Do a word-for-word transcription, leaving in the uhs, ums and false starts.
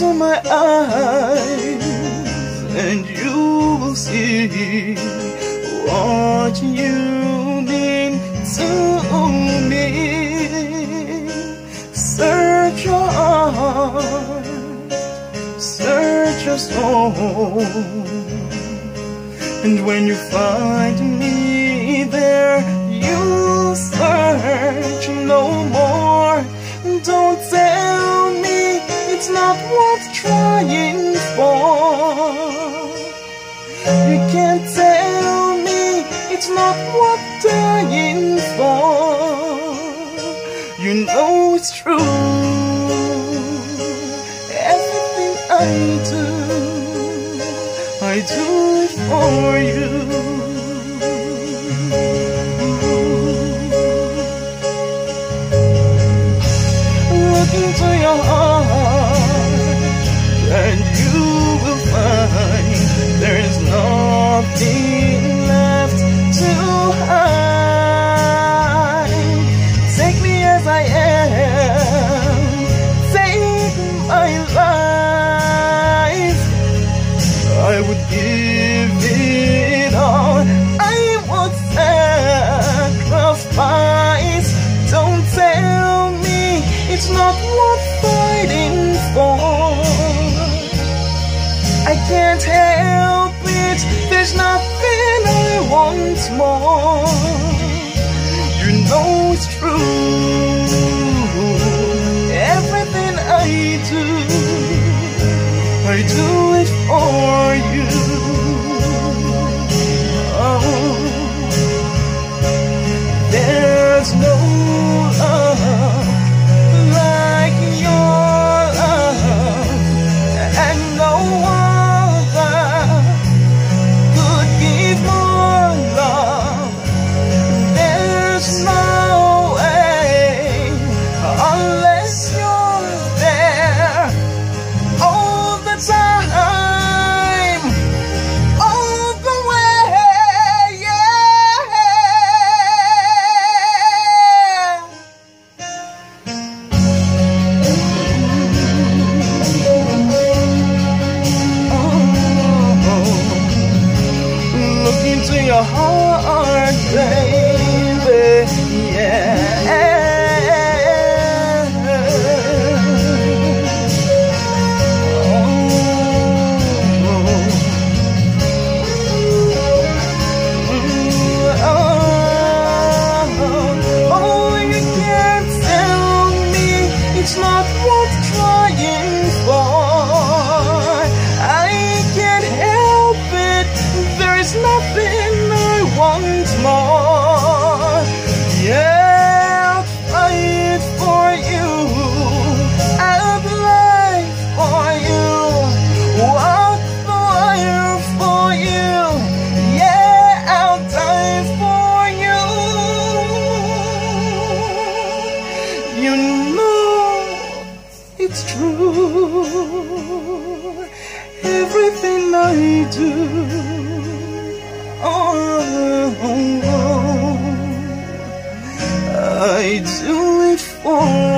into my eyes and you will see what you mean to me. Search your heart, search your soul, and when you find me there, you search no more. Don't tell me it's not worth trying for. You can't tell me it's not worth dying for. You know it's true. Everything I do, I do it for you. Look into your heart and you will find there is nothing left to hide. Take me as I am, take my life. I would give it all, I would sacrifice. Don't tell me it's not worth fighting for. I can't help it, there's nothing I want more. You know it's true. Everything I do, I do it for you. Oh, there's no love like your love, and no other could give more love. There's no way unless you're there all the time, all the way, yeah. Look into your heart, baby, yeah. Oh, you can't tell me it's not worth trying for. I can't help it, there is nothing I want more. Yeah, I'll fight for you, I'll life for you, walk the wire for you. Yeah, I'll die for you. You know it's true. Everything I do, oh, oh, oh, I do it for